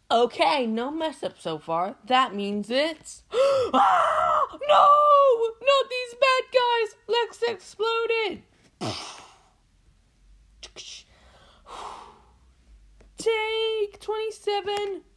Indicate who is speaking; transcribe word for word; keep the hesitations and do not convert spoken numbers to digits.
Speaker 1: Okay, no mess up so far. That means it's... ah, no! Not these bad guys! Lex exploded! Take twenty-seven.